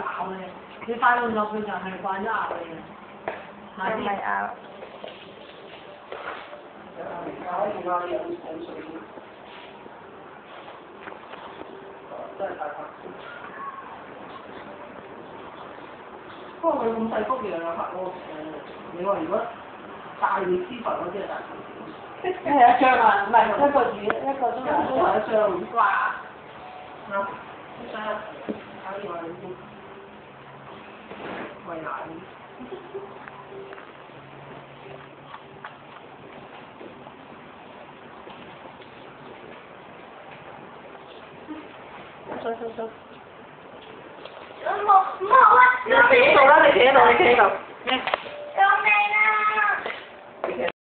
拗嘅，你快到落去就係慣咗拗嘅。 係咪拗？ 不過佢咁細幅樣啊，你話如果大力絲襪嗰啲就大條啲。係一張啊，唔係一個月一個鐘頭一張。哇！啊，睇住我哋先，餵奶。 走。 冇啊！ 你企喺度啦，你企喺度，你企喺度。